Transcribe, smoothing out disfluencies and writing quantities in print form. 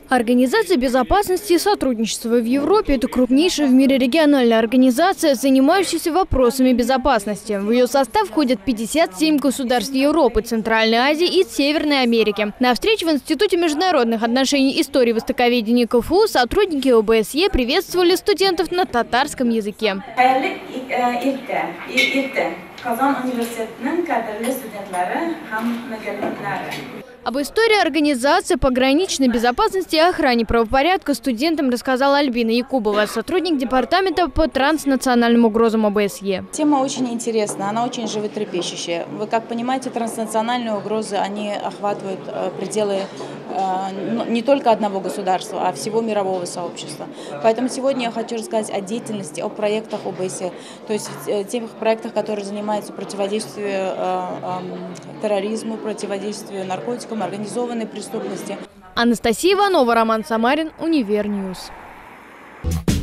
Организация безопасности и сотрудничества в Европе – это крупнейшая в мире региональная организация, занимающаяся вопросами безопасности. В ее состав входят 57 государств Европы, Центральной Азии и Северной Америки. На встрече в Институте международных отношений, истории и востоковедения КФУ сотрудники ОБСЕ приветствовали студентов на татарском языке. Об истории организации пограничной безопасности и охране правопорядка студентам рассказала Альбина Якубова, сотрудник департамента по транснациональным угрозам ОБСЕ. Тема очень интересная, она очень животрепещущая. Вы как понимаете, транснациональные угрозы, они охватывают пределы не только одного государства, а всего мирового сообщества. Поэтому сегодня я хочу рассказать о деятельности, о проектах ОБСЕ, то есть тех проектах, которые занимаются противодействием терроризму, противодействию наркотикам, организованной преступности. Анастасия Иванова, Роман Самарин, Универньюз.